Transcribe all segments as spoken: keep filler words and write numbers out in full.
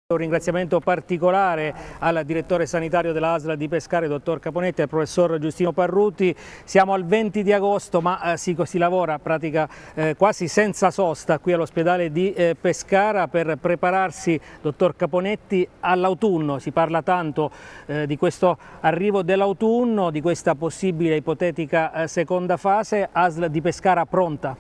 Un ringraziamento particolare al direttore sanitario della A S L di Pescara, il dottor Caponetti, e al professor Giustino Parruti. Siamo al venti di agosto, ma eh, si, si lavora a pratica eh, quasi senza sosta qui all'ospedale di eh, Pescara per prepararsi, dottor Caponetti, all'autunno. Si parla tanto eh, di questo arrivo dell'autunno, di questa possibile ipotetica eh, seconda fase. A S L di Pescara pronta?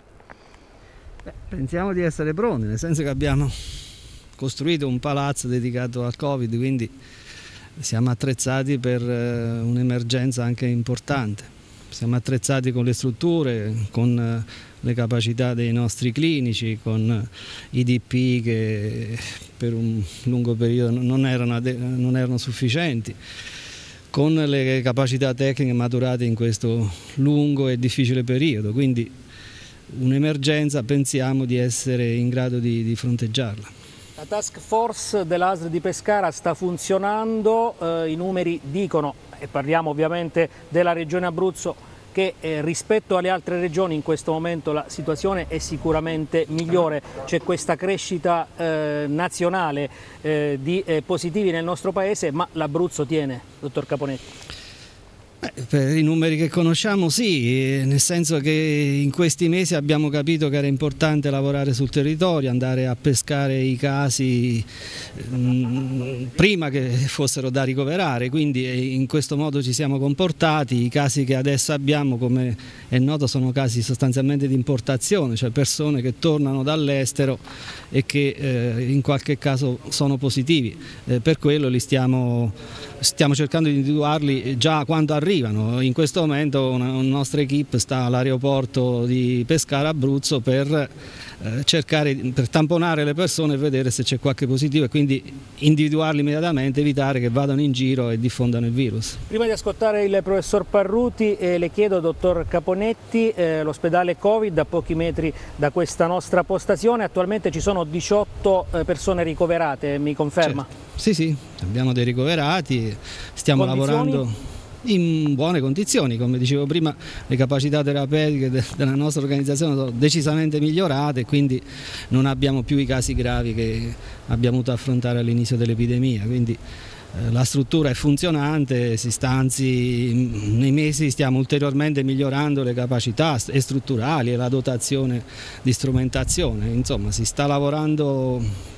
Beh, pensiamo di essere pronti, nel senso che abbiamo costruito un palazzo dedicato al Covid, quindi siamo attrezzati per un'emergenza anche importante. Siamo attrezzati con le strutture, con le capacità dei nostri clinici, con i D P che per un lungo periodo non erano, non erano sufficienti, con le capacità tecniche maturate in questo lungo e difficile periodo. Quindi un'emergenza pensiamo di essere in grado di, di fronteggiarla. La task force dell'A S L di Pescara sta funzionando, eh, i numeri dicono, e parliamo ovviamente della regione Abruzzo, che eh, rispetto alle altre regioni in questo momento la situazione è sicuramente migliore. C'è questa crescita eh, nazionale eh, di eh, positivi nel nostro paese, ma l'Abruzzo tiene, dottor Caponetti. Beh, per i numeri che conosciamo sì, nel senso che in questi mesi abbiamo capito che era importante lavorare sul territorio, andare a pescare i casi mh, prima che fossero da ricoverare, quindi in questo modo ci siamo comportati. I casi che adesso abbiamo, come è noto, sono casi sostanzialmente di importazione, cioè persone che tornano dall'estero e che eh, in qualche caso sono positivi. Eh, per quello li stiamo, stiamo cercando di individuarli già quando arrivano. In questo momento una, una nostra equipe sta all'aeroporto di Pescara Abruzzo per eh, cercare, per tamponare le persone e vedere se c'è qualche positivo e quindi individuarli immediatamente, evitare che vadano in giro e diffondano il virus. Prima di ascoltare il professor Parruti eh, le chiedo, dottor Caponetti, eh, l'ospedale Covid a pochi metri da questa nostra postazione, attualmente ci sono diciotto eh, persone ricoverate, mi conferma? Certo. Sì, sì, abbiamo dei ricoverati, stiamo Condizioni? lavorando in buone condizioni. Come dicevo prima, le capacità terapeutiche de della nostra organizzazione sono decisamente migliorate, quindi non abbiamo più i casi gravi che abbiamo avuto affrontare all'inizio dell'epidemia, quindi eh, la struttura è funzionante, si sta, anzi nei mesi stiamo ulteriormente migliorando le capacità e strutturali e la dotazione di strumentazione, insomma si sta lavorando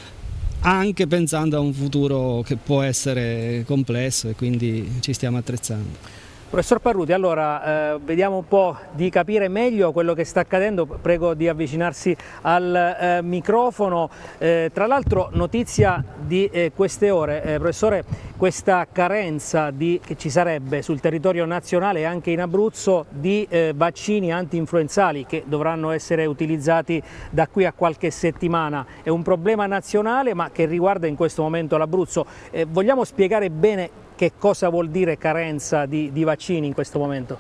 anche pensando a un futuro che può essere complesso e quindi ci stiamo attrezzando. Professor Parruti, allora eh, vediamo un po' di capire meglio quello che sta accadendo, prego di avvicinarsi al eh, microfono. Eh, tra l'altro notizia di eh, queste ore, eh, professore, questa carenza di, che ci sarebbe sul territorio nazionale e anche in Abruzzo di eh, vaccini anti-influenzali che dovranno essere utilizzati da qui a qualche settimana. È un problema nazionale ma che riguarda in questo momento l'Abruzzo. Eh, vogliamo spiegare bene che cosa vuol dire carenza di, di vaccini in questo momento?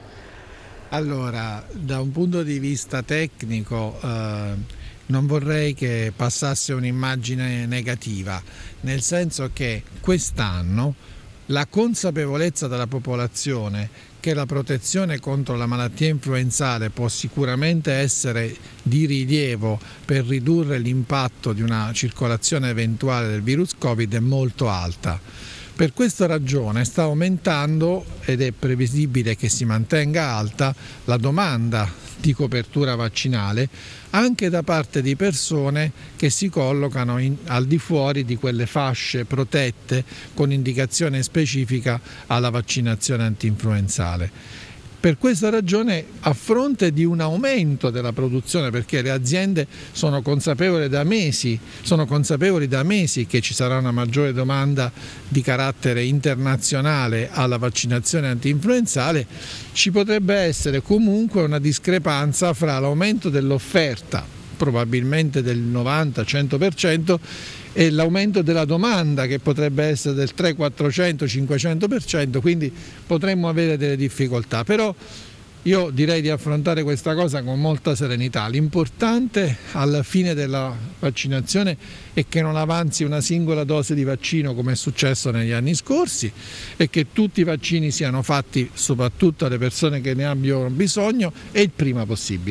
Allora, da un punto di vista tecnico eh, non vorrei che passasse un'immagine negativa, nel senso che quest'anno la consapevolezza della popolazione che la protezione contro la malattia influenzale può sicuramente essere di rilievo per ridurre l'impatto di una circolazione eventuale del virus Covid è molto alta. Per questa ragione sta aumentando, ed è previsibile che si mantenga alta, la domanda di copertura vaccinale anche da parte di persone che si collocano in, al di fuori di quelle fasce protette con indicazione specifica alla vaccinazione antinfluenzale. Per questa ragione, a fronte di un aumento della produzione, perché le aziende sono consapevoli da mesi, sono consapevoli da mesi che ci sarà una maggiore domanda di carattere internazionale alla vaccinazione antinfluenzale, ci potrebbe essere comunque una discrepanza fra l'aumento dell'offerta, probabilmente del novanta cento per cento, e l'aumento della domanda che potrebbe essere del trecento, quattrocento, cinquecento per cento, quindi potremmo avere delle difficoltà. Però io direi di affrontare questa cosa con molta serenità. L'importante alla fine della vaccinazione è che non avanzi una singola dose di vaccino come è successo negli anni scorsi e che tutti i vaccini siano fatti soprattutto alle persone che ne abbiano bisogno e il prima possibile.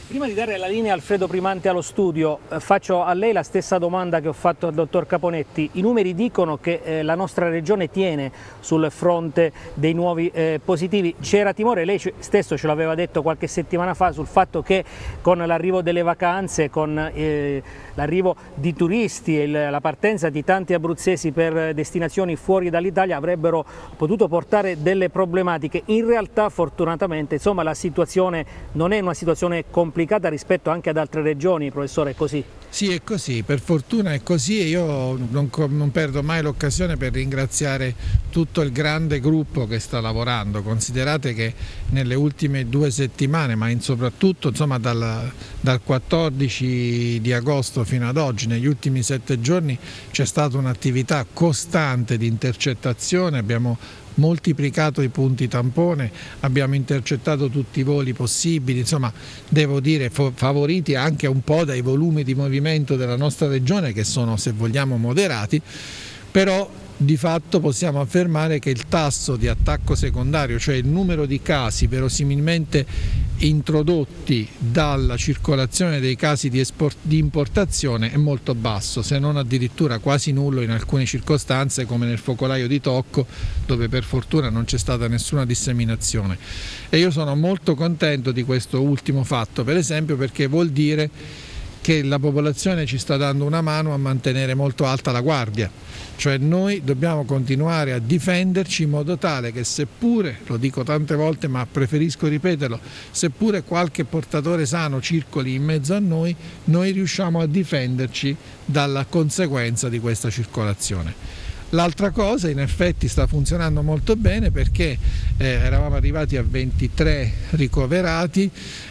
Prima di dare la linea a Alfredo Primante allo studio, eh, faccio a lei la stessa domanda che ho fatto al dottor Caponetti. I numeri dicono che eh, la nostra regione tiene sul fronte dei nuovi eh, positivi. C'era timore, lei stesso ce l'aveva detto qualche settimana fa, sul fatto che con l'arrivo delle vacanze, con eh, l'arrivo di turisti e la partenza di tanti abruzzesi per destinazioni fuori dall'Italia avrebbero potuto portare delle problematiche. In realtà, fortunatamente, insomma, la situazione non è una situazione complicata rispetto anche ad altre regioni, professore, è così? Sì, è così, per fortuna è così, e io non, non perdo mai l'occasione per ringraziare tutto il grande gruppo che sta lavorando. Considerate che nelle ultime due settimane, ma in soprattutto insomma, dal, dal quattordici di agosto fino ad oggi, negli ultimi sette giorni c'è stata un'attività costante di intercettazione, abbiamo moltiplicato i punti tampone, abbiamo intercettato tutti i voli possibili, insomma devo dire favoriti anche un po' dai volumi di movimento della nostra regione, che sono, se vogliamo, moderati, però di fatto possiamo affermare che il tasso di attacco secondario, cioè il numero di casi verosimilmente introdotti dalla circolazione dei casi di, esport- di importazione, è molto basso, se non addirittura quasi nullo in alcune circostanze, come nel focolaio di Tocco, dove per fortuna non c'è stata nessuna disseminazione. E io sono molto contento di questo ultimo fatto, per esempio, perché vuol dire che la popolazione ci sta dando una mano a mantenere molto alta la guardia, cioè noi dobbiamo continuare a difenderci in modo tale che, seppure, lo dico tante volte ma preferisco ripeterlo, seppure qualche portatore sano circoli in mezzo a noi, noi riusciamo a difenderci dalla conseguenza di questa circolazione. L'altra cosa, in effetti sta funzionando molto bene, perché eh, eravamo arrivati a ventitré ricoverati,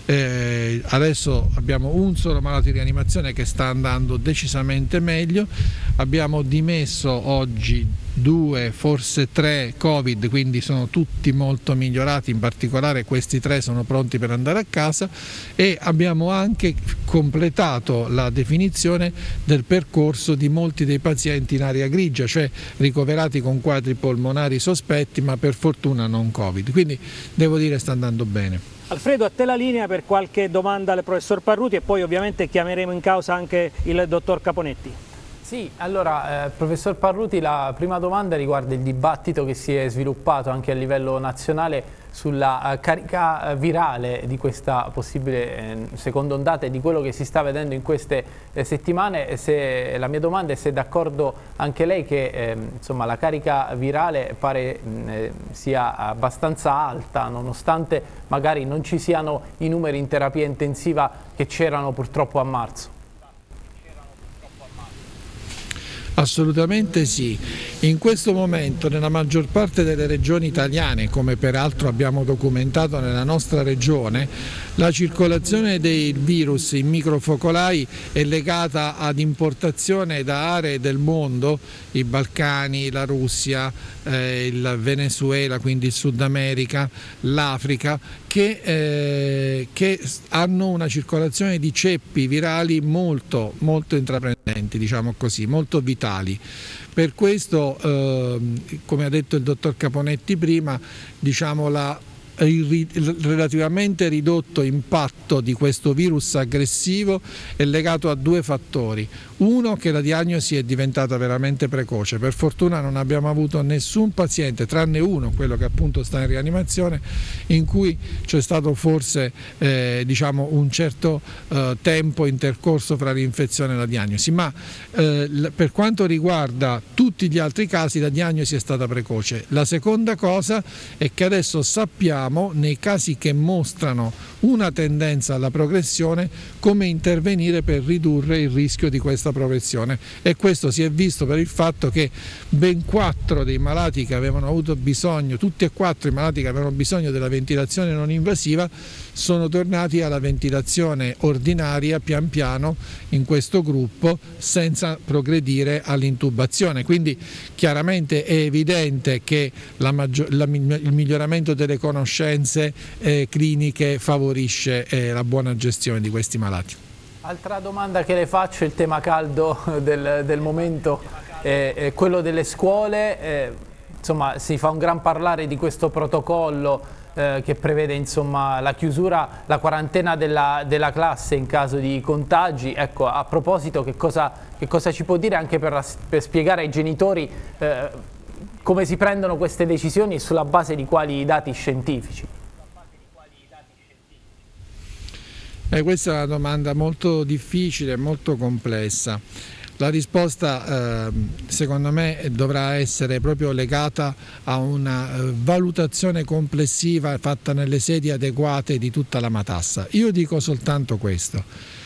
eh, adesso abbiamo un solo malato in rianimazione che sta andando decisamente meglio, abbiamo dimesso oggi due, forse tre Covid, quindi sono tutti molto migliorati, in particolare questi tre sono pronti per andare a casa, e abbiamo anche completato la definizione del percorso di molti dei pazienti in area grigia, cioè ricoverati con quadri polmonari sospetti, ma per fortuna non Covid, quindi devo dire sta andando bene. Alfredo, a te la linea per qualche domanda al professor Parruti, e poi ovviamente chiameremo in causa anche il dottor Caponetti. Sì, allora, eh, professor Parruti, la prima domanda riguarda il dibattito che si è sviluppato anche a livello nazionale sulla uh, carica uh, virale di questa possibile eh, seconda ondata e di quello che si sta vedendo in queste eh, settimane. Se, la mia domanda è se è d'accordo anche lei che eh, insomma, la carica virale pare mh, eh, sia abbastanza alta, nonostante magari non ci siano i numeri in terapia intensiva che c'erano purtroppo a marzo. Assolutamente sì. In questo momento nella maggior parte delle regioni italiane, come peraltro abbiamo documentato nella nostra regione, la circolazione dei virus in microfocolai è legata ad importazione da aree del mondo, i Balcani, la Russia, eh, il Venezuela, quindi il Sud America, l'Africa, che, eh, che hanno una circolazione di ceppi virali molto, molto intraprendenti, diciamo così, molto vitali. Per questo, eh, come ha detto il dottor Caponetti prima, diciamo la il relativamente ridotto impatto di questo virus aggressivo è legato a due fattori. Uno, che la diagnosi è diventata veramente precoce, per fortuna non abbiamo avuto nessun paziente, tranne uno, quello che appunto sta in rianimazione, in cui c'è stato forse eh, diciamo un certo eh, tempo intercorso fra l'infezione e la diagnosi, ma eh, per quanto riguarda tutti gli altri casi la diagnosi è stata precoce. La seconda cosa è che adesso sappiamo, nei casi che mostrano una tendenza alla progressione, come intervenire per ridurre il rischio di questa progressione, e questo si è visto per il fatto che ben quattro dei malati che avevano avuto bisogno, tutti e quattro i malati che avevano bisogno della ventilazione non invasiva, sono tornati alla ventilazione ordinaria pian piano in questo gruppo, senza progredire all'intubazione. Quindi chiaramente è evidente che la maggior, la, il miglioramento delle conoscenze eh, cliniche favorisce eh, la buona gestione di questi malati. Altra domanda che le faccio, il tema caldo del, del momento è, è quello delle scuole. Eh, insomma, si fa un gran parlare di questo protocollo eh, che prevede insomma la chiusura, la quarantena della, della classe in caso di contagi. Ecco, a proposito, che cosa, che cosa ci può dire anche per, per spiegare ai genitori eh, come si prendono queste decisioni e sulla base di quali dati scientifici? Eh, questa è una domanda molto difficile, molto complessa. La risposta eh, secondo me dovrà essere proprio legata a una eh, valutazione complessiva fatta nelle sedi adeguate di tutta la matassa. Io dico soltanto questo.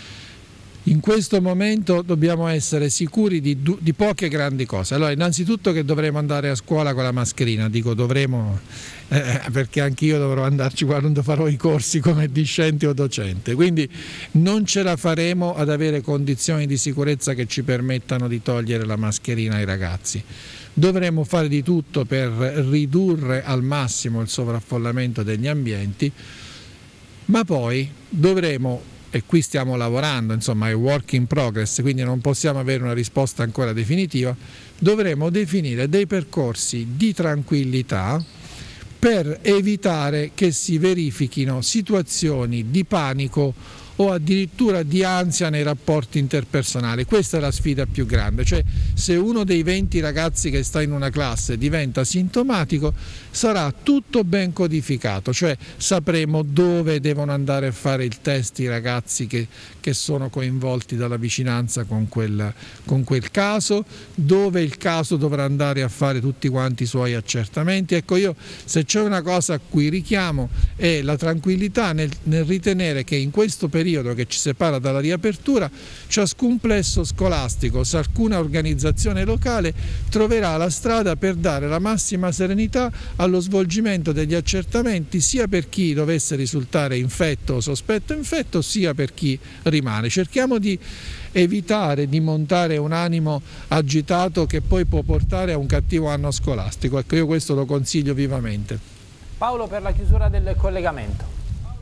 In questo momento dobbiamo essere sicuri di, di poche grandi cose. Allora, innanzitutto che dovremo andare a scuola con la mascherina, dico dovremo eh, perché anch'io dovrò andarci quando farò i corsi come discente o docente, quindi non ce la faremo ad avere condizioni di sicurezza che ci permettano di togliere la mascherina ai ragazzi. Dovremo fare di tutto per ridurre al massimo il sovraffollamento degli ambienti, ma poi dovremo, e qui stiamo lavorando, insomma è work in progress, quindi non possiamo avere una risposta ancora definitiva, dovremo definire dei percorsi di tranquillità per evitare che si verifichino situazioni di panico o addirittura di ansia nei rapporti interpersonali. Questa è la sfida più grande, cioè se uno dei venti ragazzi che sta in una classe diventa sintomatico sarà tutto ben codificato, cioè sapremo dove devono andare a fare il test i ragazzi che, che sono coinvolti dalla vicinanza con quel, con quel caso, dove il caso dovrà andare a fare tutti quanti i suoi accertamenti. Ecco, io se c'è una cosa a cui richiamo è la tranquillità nel, nel ritenere che in questo periodo che ci separa dalla riapertura, ciascun plesso scolastico, ciascuna organizzazione locale troverà la strada per dare la massima serenità allo svolgimento degli accertamenti, sia per chi dovesse risultare infetto o sospetto infetto, sia per chi rimane. Cerchiamo di evitare di montare un animo agitato che poi può portare a un cattivo anno scolastico. Ecco, io questo lo consiglio vivamente. Paolo, per la chiusura del collegamento.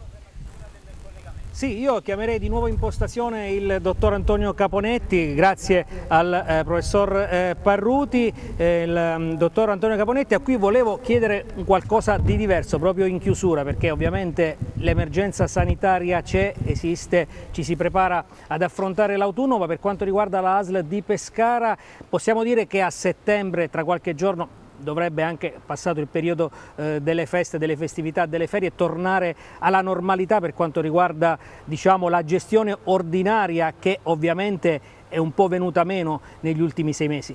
Sì, io chiamerei di nuovo in postazione il dottor Antonio Caponetti, grazie al eh, professor eh, Parruti. Eh, il um, dottor Antonio Caponetti, a cui volevo chiedere qualcosa di diverso proprio in chiusura, perché ovviamente l'emergenza sanitaria c'è, esiste, ci si prepara ad affrontare l'autunno, ma per quanto riguarda la A S L di Pescara possiamo dire che a settembre, tra qualche giorno, dovrebbe, anche passato il periodo eh, delle feste, delle festività, delle ferie, tornare alla normalità per quanto riguarda, diciamo, la gestione ordinaria, che ovviamente è un po' venuta meno negli ultimi sei mesi.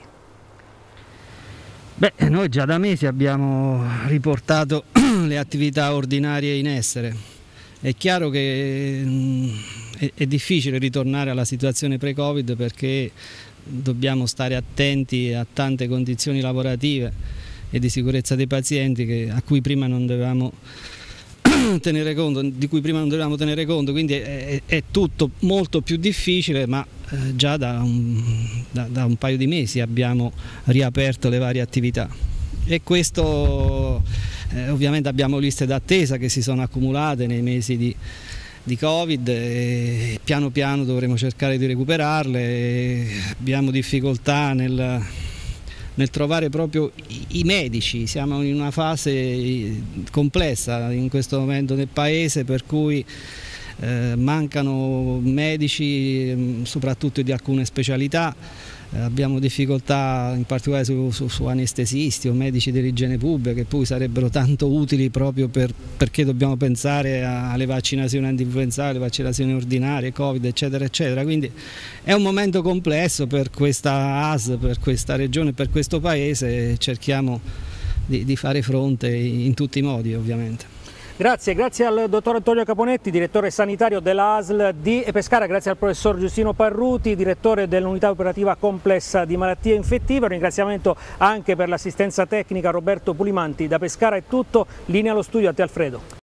Beh, noi già da mesi abbiamo riportato le attività ordinarie in essere. È chiaro che mh, è, è difficile ritornare alla situazione pre-Covid, perché dobbiamo stare attenti a tante condizioni lavorative e di sicurezza dei pazienti che, a cui prima non dovevamo tenere conto, di cui prima non dovevamo tenere conto, quindi è, è tutto molto più difficile, ma eh, già da un, da, da un paio di mesi abbiamo riaperto le varie attività e questo eh, ovviamente abbiamo liste d'attesa che si sono accumulate nei mesi di di Covid e piano piano dovremo cercare di recuperarle. E abbiamo difficoltà nel, nel trovare proprio i, i medici, siamo in una fase complessa in questo momento nel paese, per cui eh, mancano medici soprattutto di alcune specialità. Abbiamo difficoltà in particolare su, su, su anestesisti o medici dell'igiene pubblica, che poi sarebbero tanto utili proprio per, perché dobbiamo pensare alle vaccinazioni antinfluenzali, alle vaccinazioni ordinarie, Covid, eccetera, eccetera. Quindi è un momento complesso per questa A S L, per questa regione, per questo paese, e cerchiamo di, di fare fronte in tutti i modi, ovviamente. Grazie, grazie al dottor Antonio Caponetti, direttore sanitario della A S L di Pescara, grazie al professor Giustino Parruti, direttore dell'unità operativa complessa di malattie infettive. Un ringraziamento anche per l'assistenza tecnica Roberto Pulimanti. Da Pescara è tutto, linea allo studio a te Alfredo.